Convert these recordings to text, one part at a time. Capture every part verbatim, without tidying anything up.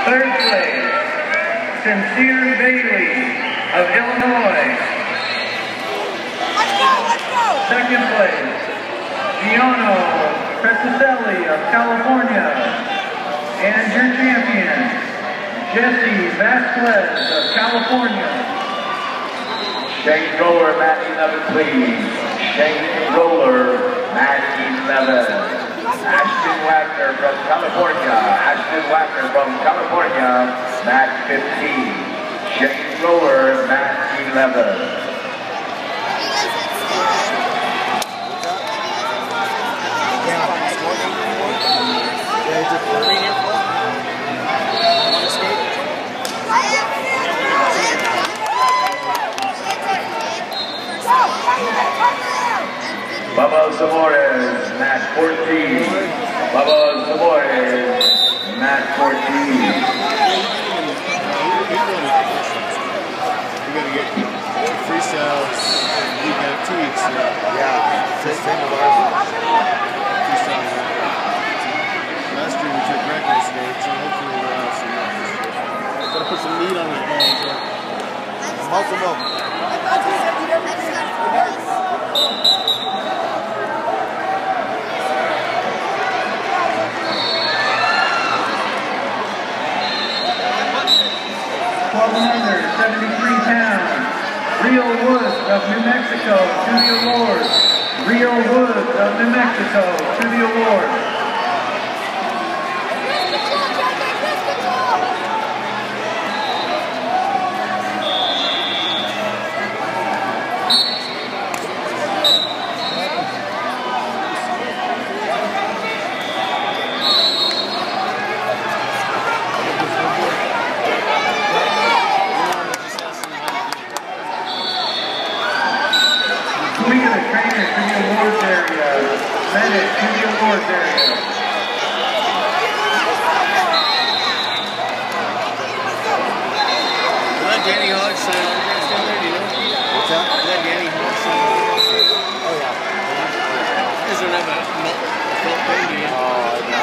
Third place, Sincere Bailey of Illinois. Let's go, let's go! Second place, Giono Petroselli of California. And your champion, Jesse Vasquez of California. Shane Roller, mat eleven, please. Shane Roller, mat eleven. Ashton Wagner from California. Ashton Wagner from California, mat fifteen. Shane Roller, mat eleven. Bubba Zamores, mat fourteen. Bubba Zamores, mat fourteen. We're gonna get freestyles. We got two weeks. Yeah, same thing with ours. Freestyle. Last year we took record stage, so hopefully we'll have some. Gotta put some meat on his bones. Muscle milk. twelve under, seventy-three pounds, Real Woods of New Mexico to the awards. Real Woods of New Mexico to the awards. We get a trainer to the awards area, medic to the awards area. Is that Danny Hodge sign autographs down there, do you know? What's that? Is that Danny Hodge sign autographs? Oh yeah. Is there not a felt thing, do you? Oh, no.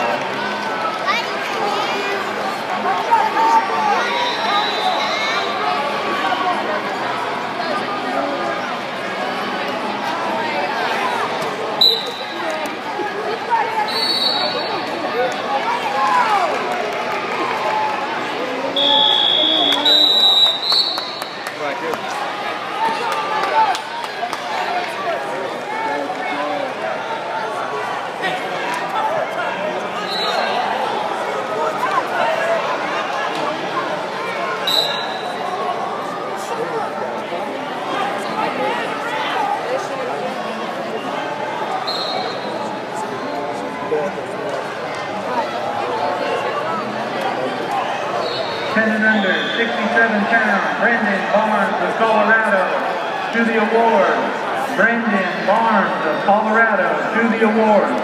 ten and under, sixty-seven pounds, Brendan Barnes of Colorado to the awards. Brendan Barnes of Colorado to the awards.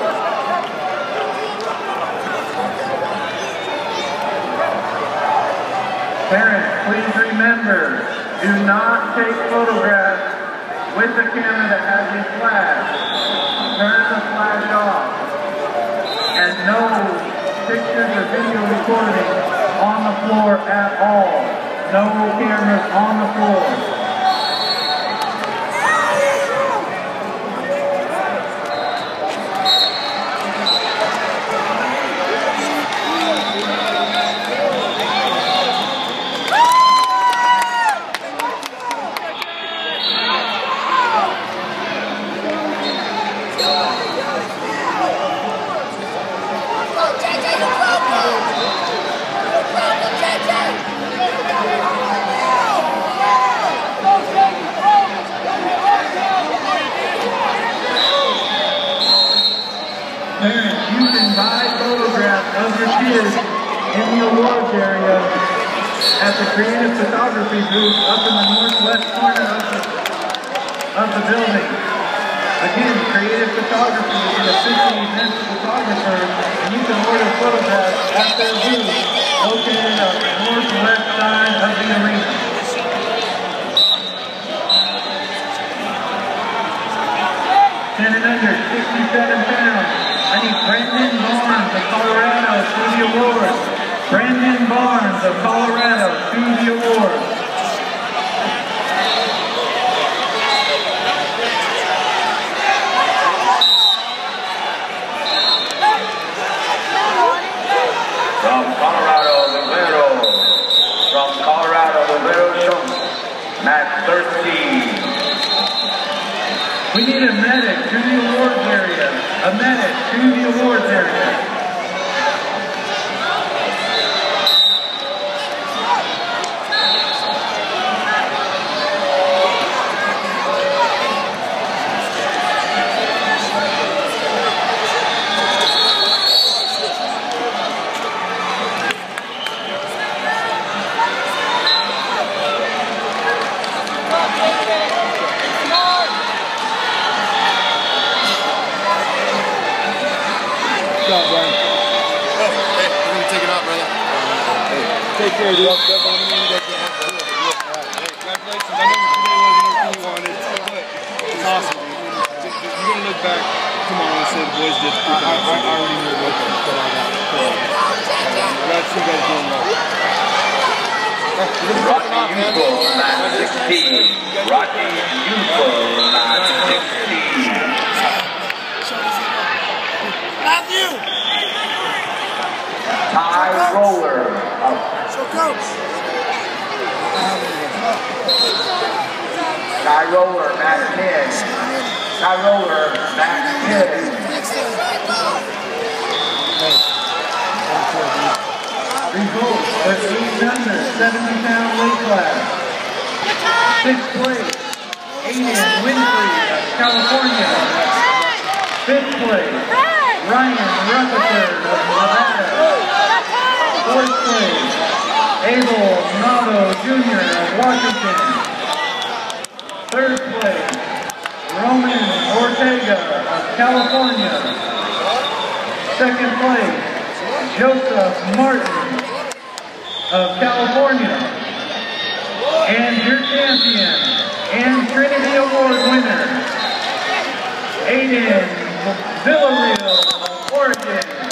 Parents, please remember, do not take photographs with the camera that has a flash. Turn the flash off. And no pictures or video recording on the floor at all. No cameras on the floor. Parents, you can buy photographs of your kids in the awards area at the Creative Photography booth up in the northwest corner of the, of the building. Again, Creative Photography is an official event photographer, and you can order photographs at their booth located on the northwest side of the arena. ten and under, sixty-seven pounds. I need Brendan Barnes of Colorado to the awards. Brendan Barnes Lions of Colorado to the award. From Colorado, Rivero. From Colorado, Rivero Schultz, match thirteen. We need a medic to the awards area. A medic to the awards area. Take care, dude. Congratulations. I know today wasn't everything you wanted, but it's awesome, dude. You're going to look back tomorrow and say the boys did I, I, I already knew what they put on that. Glad you guys doing well. Rocky Youthful, match sixteen. Rocky Youthful, match sixteen. Matthew! Ty Roller of So coach. Ty Roller, match ten. Ty Roller, match ten. Results for eight under seventy pound weight class. Sixth place, Aiden Winfrey of California. Fifth place, Ryan Rutherford of Nevada. Fourth place, Abel Nado Junior of Washington. Third place, Roman Ortega of California. Second place, Joseph Martin of California. And your champion and Trinity Award winner, Aiden Villarreal of Oregon.